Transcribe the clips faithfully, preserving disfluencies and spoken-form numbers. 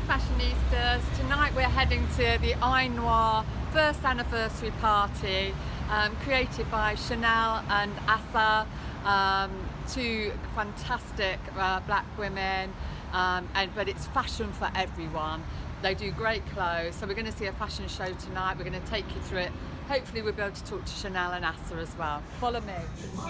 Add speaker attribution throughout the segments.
Speaker 1: fashionistas. Tonight we're heading to the Inoir first anniversary party, um, created by Chanel and Asa, um, two fantastic uh, black women, um, and but it's fashion for everyone. They do great clothes, so we're going to see a fashion show tonight. We're going to take you through it. Hopefully we'll be able to talk to Chanel and Asa as well. Follow me.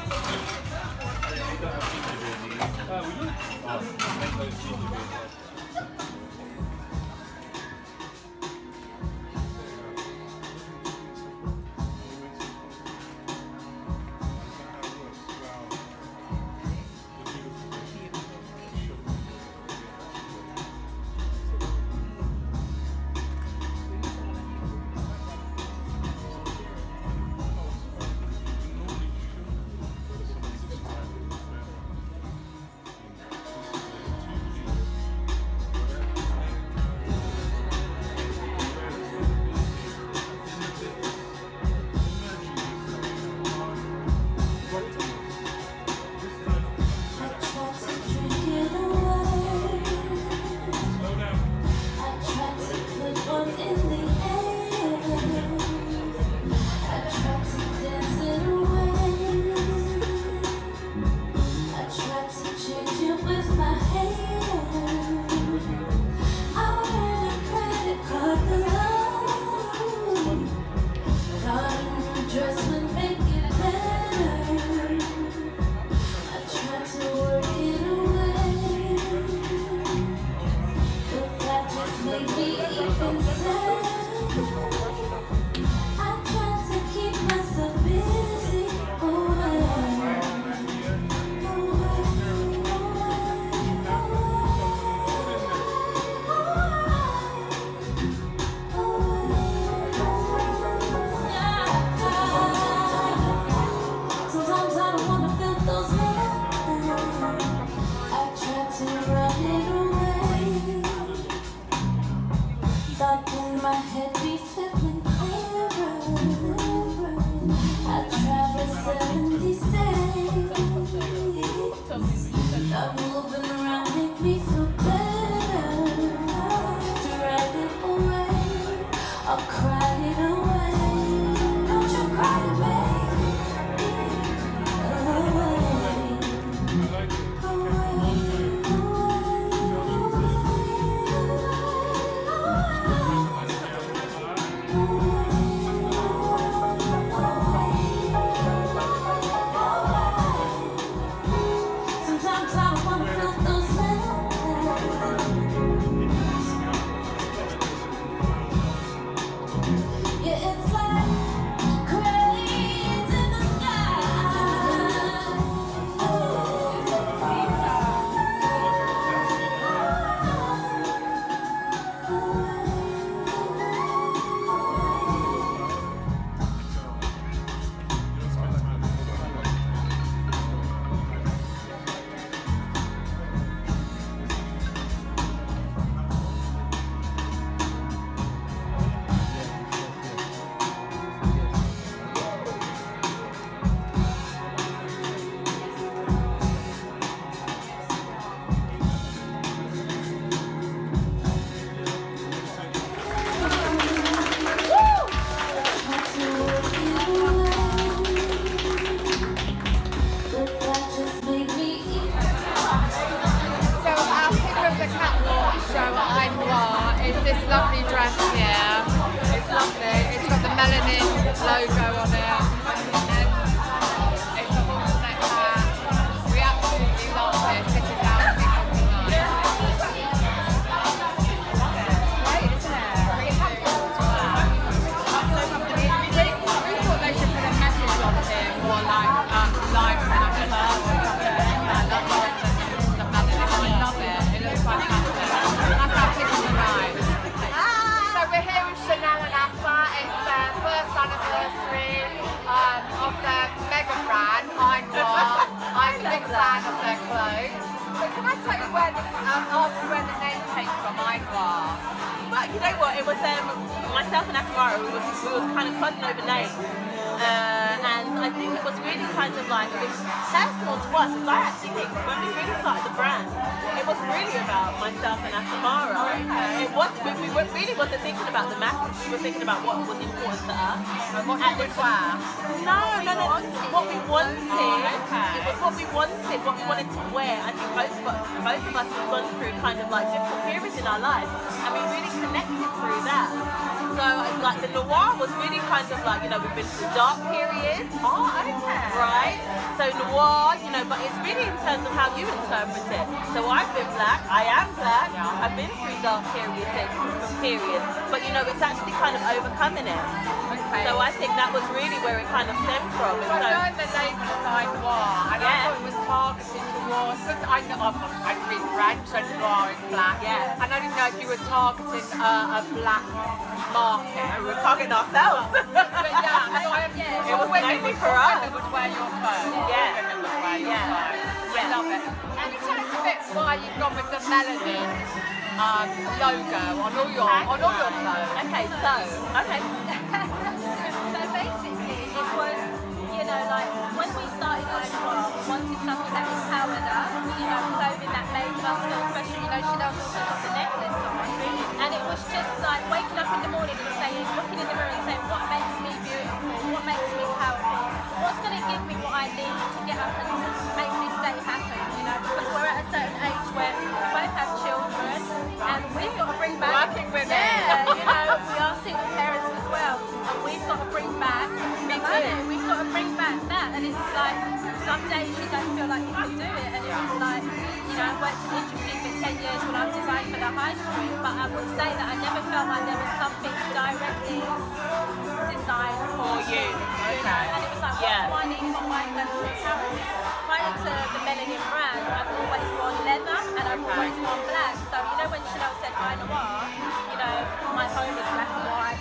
Speaker 1: Logo on it. It's a horse neck hat. We absolutely love it. This is our official design. Great, isn't it? We thought they should put a message on here, more like um, live and I love it. It looks fantastic. That's our official design. So we're here with Chanel and Asa. It's their first anniversary um, of their mega brand, Inoir. I'm a big fan of their clothes. So can I tell you where the, um, ask you where the name came from, Inoir?
Speaker 2: Well, you know what, it was um, myself and Asa, we was, we was kind of putting over names. Uh, And I think it was really kind of like, it was personal to us, because I actually think when we really started the brand, it was really about myself and Asamara. Okay. It was, we, we really wasn't thinking about the message, we were thinking about what was important to us.
Speaker 1: And what you would wear?
Speaker 2: No, no, no, what we wanted.
Speaker 1: Oh, okay.
Speaker 2: It was what we wanted, what we wanted to wear. I think both of us, both of us have gone through kind of like different periods in our lives, and we really connected through that. So like the noir was really kind of like, you know, we've been through dark periods.
Speaker 1: Oh, okay.
Speaker 2: Right? So noir, you know, but it's really in terms of how you interpret it. So I've been black, I am black, yeah. I've been through dark periods from periods, but you know, it's actually kind of overcoming it.
Speaker 1: Okay.
Speaker 2: So I think that was really where it kind of stemmed from.
Speaker 1: So, so I know the label is Inoir, and yeah. I thought it was targeted towards, because I know I speak French and noir is black,
Speaker 2: yeah.
Speaker 1: and I didn't know if you were targeting uh, a black market.
Speaker 2: We were targeting ourselves.
Speaker 1: But yeah, so I,
Speaker 2: yeah. It was mainly for
Speaker 1: us.
Speaker 2: us.
Speaker 1: Women would wear your clothes.
Speaker 2: Yeah.
Speaker 1: Women would wear your
Speaker 2: yeah.
Speaker 1: clothes.
Speaker 2: Yeah.
Speaker 1: I love it. And tell us a bit why you've gone with the melanin um, logo on all your
Speaker 2: okay.
Speaker 1: on all your clothes.
Speaker 2: Okay, so okay.
Speaker 3: So basically, it was, you know, like when we started Inoir, we wanted something that empowered us, you know, clothing that made us feel special. You know, Chanel's also got the necklace on, and it was just like waking up in the morning and saying, looking in the mirror and saying, what makes me beautiful? What makes me powerful? What's going to give me what I need to get up and make this day happen? You know, because we're at a certain age where we both have children, and we've got to bring back.
Speaker 1: Working women.
Speaker 3: Yeah, you know, we are single parents as well, and we've got to bring back the money. We've got to bring back that, and it's like some days you don't feel like you can do it, and it's like, you know, I worked in industry for ten years when I was designed for the high street, but I would say that I never felt like there was something directly designed for
Speaker 2: you.
Speaker 3: You know, and it was like,
Speaker 2: yeah.
Speaker 3: what do I need for my personality? Prior to the melanin brand, I've always worn leather and I've always worn black. So you know when Chanel said Inoir, you know, my home is black and white.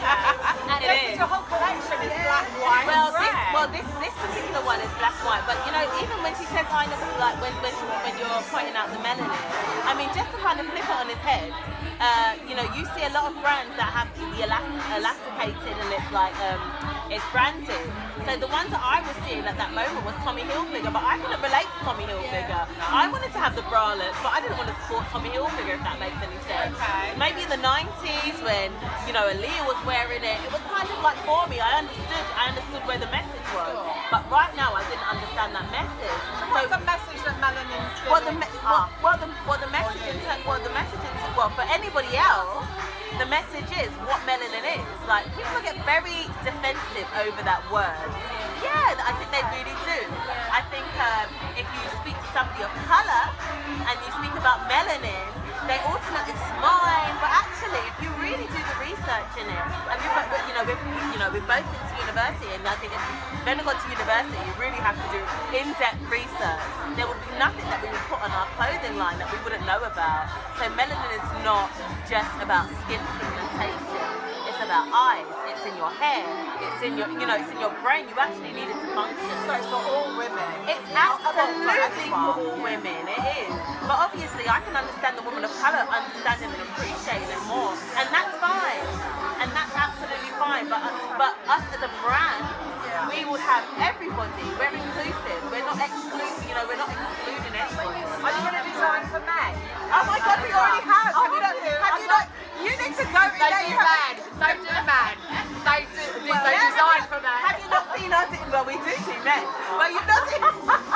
Speaker 2: And it is.
Speaker 1: Your whole collection is
Speaker 2: yeah.
Speaker 1: black, white,
Speaker 2: well,
Speaker 1: and red.
Speaker 2: this, well, this this particular one is black and white. But you know, even when she says Inoir, like when when when you're pointing out the melanin, I mean, just to kind of flip it on its head. Uh, you know, you see a lot of brands that have the elast elasticated and it's like um, it's branded. So the ones that I was seeing at that moment was Tommy Hilfiger, but I couldn't relate to Tommy Hilfiger. Yeah. I wanted to have the bralettes, but I didn't want to support Tommy Hilfiger, if that makes any sense.
Speaker 1: Okay.
Speaker 2: Maybe in the nineties when, you know, Aaliyah was wearing it, it was kind of like for me. I understood, I understood where the message was. Sure. But right now, I didn't understand that message.
Speaker 1: So what's so, the message that melanin's giving?
Speaker 2: Well, the me well, well, the well, the message in well, the message in well, for anybody else, the message is what melanin is. Like, people get very defensive over that word. Yeah, I think they really do. I think um, if you speak to somebody of colour and you speak about melanin, they ultimately smile. But actually, if you really do the research in it, and we've, you know, we've, you know, we've both been to university, and I think if you've never gone to university, you really have to do in-depth research. There would be nothing that we would put on our clothing line that we wouldn't know about. So melanin is not just about skin pigmentation. It's about eyes. It's in your hair. It's in your, you know, it's in your brain. You actually need it to function.
Speaker 1: So it's for all women.
Speaker 2: It's absolutely for all women. It is. But obviously, I can understand the woman of colour understanding and appreciating it more, and that's fine. And that's absolutely fine. But but us as a brand, yeah. we would have everybody. We're inclusive. We're not exclusive. You know, we're not excluding anybody.
Speaker 1: Are you going to design for men?
Speaker 2: Oh my God, we already have.
Speaker 1: Oh,
Speaker 2: have you not? Have you not? You need to go.
Speaker 1: They do men. They do men. They do.
Speaker 2: Well,
Speaker 1: they
Speaker 2: yeah,
Speaker 1: design for men.
Speaker 2: Have you not seen our? Well, we do do men. Well, you've not seen.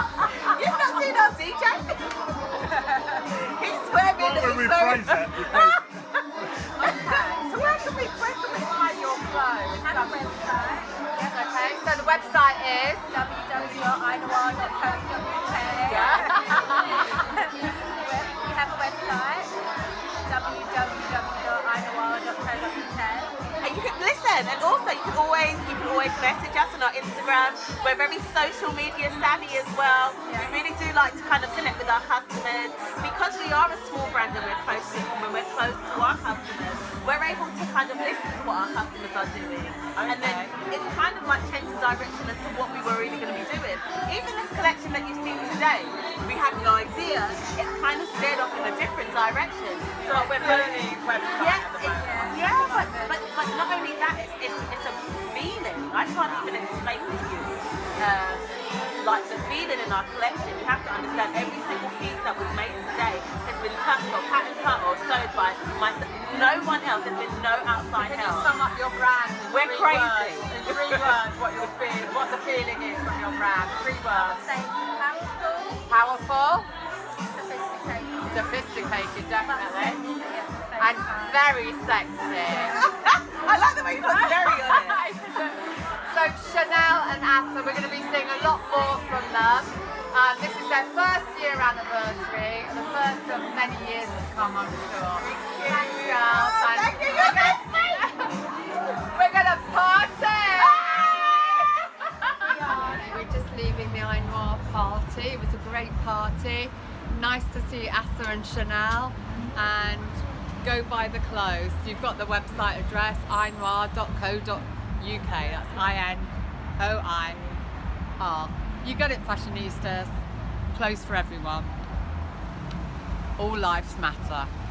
Speaker 2: You've not seen our D J. He's swearing.
Speaker 4: Well, we
Speaker 2: swearing.
Speaker 4: phrase it.
Speaker 1: Okay. So where can we where can we buy your clothes?
Speaker 3: We have a website.
Speaker 1: Yes. Okay. So the website is
Speaker 3: w w w dot inoir dot co dot u k.
Speaker 1: Yeah.
Speaker 3: We have a website. w w w dot inoir dot co dot u k.
Speaker 2: And you can listen, and also you can always you can always message us on our Instagram. We're very social media savvy as well.
Speaker 3: Yeah.
Speaker 2: We really do like to kind of connect with our customers because we are a small brand and we're close to when we're close to our customers. We're able to kind of listen to what our customers are doing, okay. and then it's kind of like change the direction as to what we were really going to be doing. Even this collection that you've seen today, we had no idea. It's kind of steered off in a different direction.
Speaker 1: So like we're learning website.
Speaker 2: Yeah, it, yeah, but, but but not only that, it's, it's it's a feeling. I can't even explain to you. in our collection, you have to understand every single piece that was made today has been touched or pattern cut or sewed by myself. No one else. There's been no outside
Speaker 1: Can you
Speaker 2: help.
Speaker 1: sum up your brand in
Speaker 2: We're
Speaker 1: three
Speaker 2: crazy.
Speaker 1: words? In three words, what your feel, what the feeling is from your brand. Three words.
Speaker 3: Say powerful,
Speaker 1: Powerful,
Speaker 3: sophisticated,
Speaker 1: sophisticated, definitely,
Speaker 3: yeah,
Speaker 1: and very sexy.
Speaker 2: I like the way you put very on it.
Speaker 1: So Chanel and Asa, we're going to be seeing a lot more from them. Um, this is their first year anniversary, the first of many years to come, I'm sure. Thanks, girls. And
Speaker 2: Thank you, you're best mate.
Speaker 1: we're going to party! We're just leaving the Inoir party. It was a great party. Nice to see Asa and Chanel, and go buy the clothes. You've got the website address, inoir dot co dot U K. That's I N O I R. You get it, fashionistas. Clothes for everyone. All lives matter.